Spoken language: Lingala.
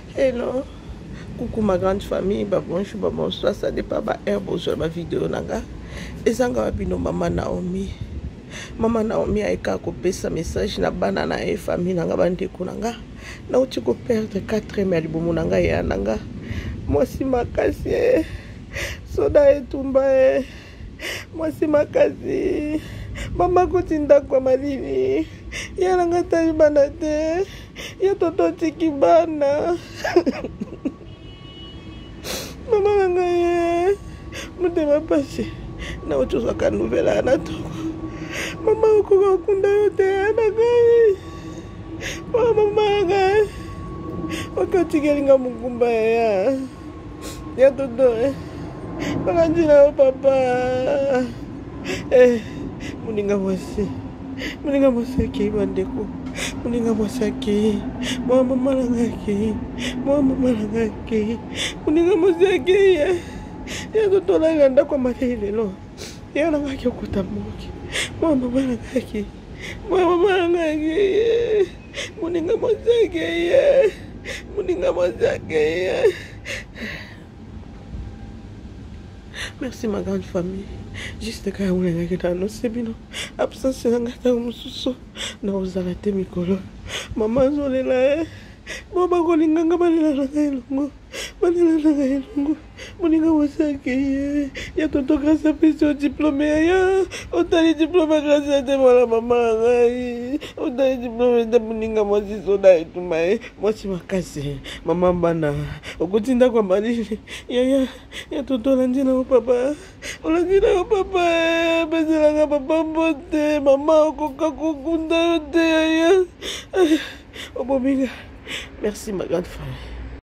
Hello, coucou ma grande famille, bonjour, bonsoir, ça dépend ba air bonjour ma vidéo nanga. Ezanga wabino mama Naomi. Mama Naomi aika kopesa message na bana na e famille nanga bandeko nanga. Na uti ko perdre 4 mois libumu nanga ya nanga. Mwasi makasi soda etumba mwasi makasi. Mama kutinda kwa malini. Ya nanga tayi bana te. Ya toto tiki bana. Mama nanga mutema pasi. Na utuza ka nouvelle na toko. Mama uko kunda yote anagai. Mama ngai. Wakati gelinga mugumba ya toto Pakanjina papa. Muninga mwasi ki bandeko. Muninga mwasi mama malangaki. Muninga mwasi ya toto la ganda kwa makele lo. Ya nangaki okutamuki. Mama malangaki. Muninga mwasi. Merci ma grande famille. Juste quand on est dans nos sébino. Absence d'angata mususu. Na uzalate mikolo. Maman zolela. Mama kolinganga balela ngayelungu. Muninga wasaki. Ya toto grâce à piste diplômé ya. Otali diplômé grâce à te mama ngai. Otali diplômé de muninga mwasi soda etumae. Mwasi makasi. Mama bana. Okutinda kwa malini. Ya toto landina papa. Olandina papa. Bezela papa bote. Mama okoka kukunda yote ya. Obominga. Merci ma grande famille.